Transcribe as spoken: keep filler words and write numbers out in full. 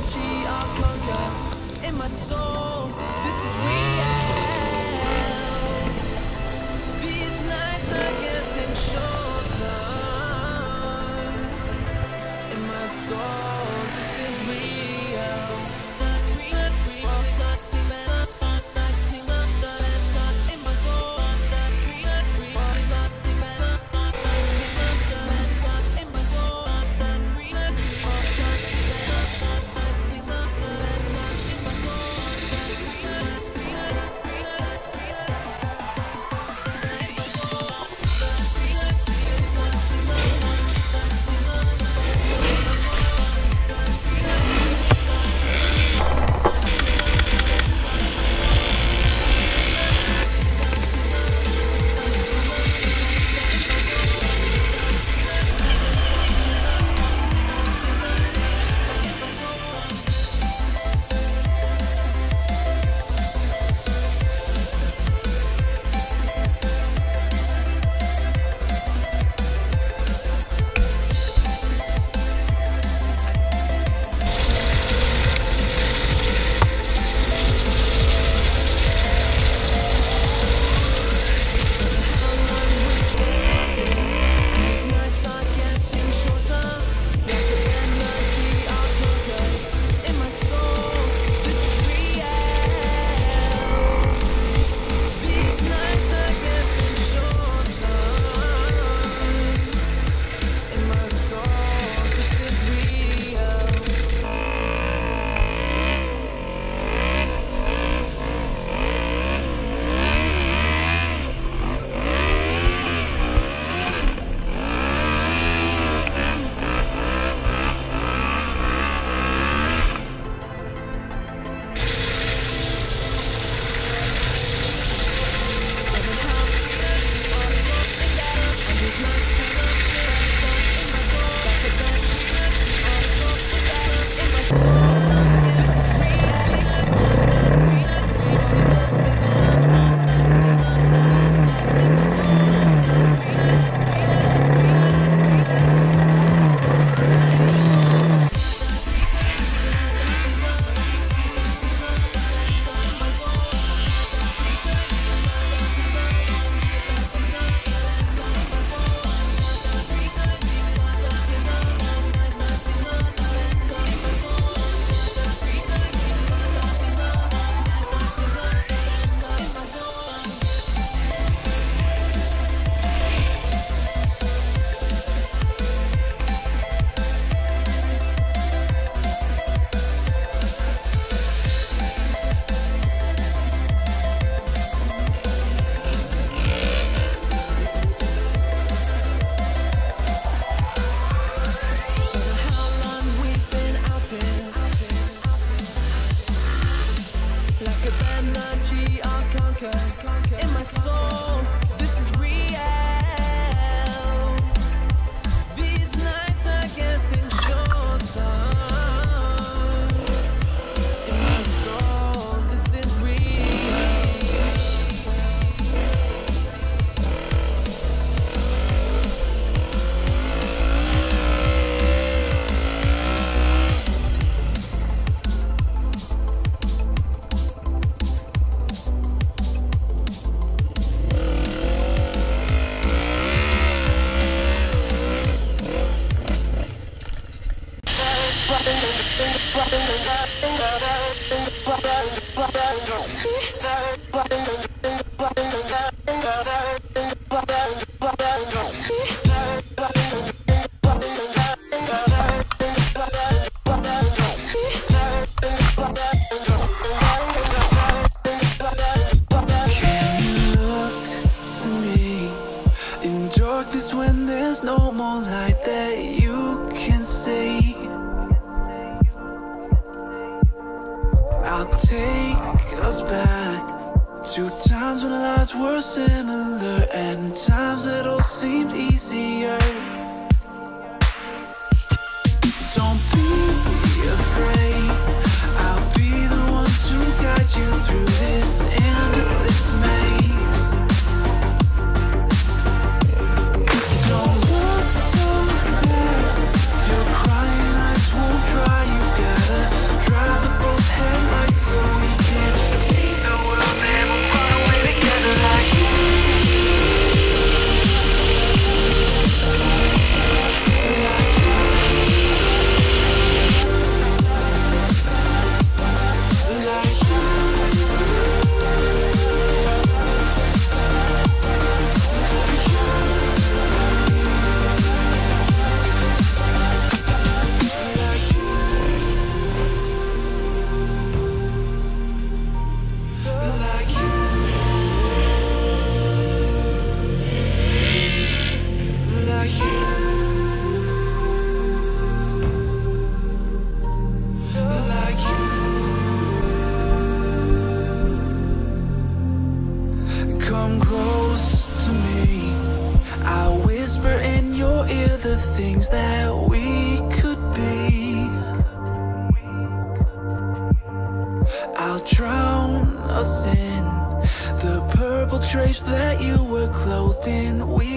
energy I'll conquer. In my soul, this is real. These nights are getting shorter. In my soul, this is real. In my soul, in my soul, this is real. These nights are getting shorter. In my soul, this is when there's no more light that you can see. I'll take us back to times when our lives were similar and times that all seemed easier. Don't be afraid, I'll be the one to guide you through this endless maze. Don't look so sad, your crying eyes won't dry. You've gotta drapes that you were clothed in. We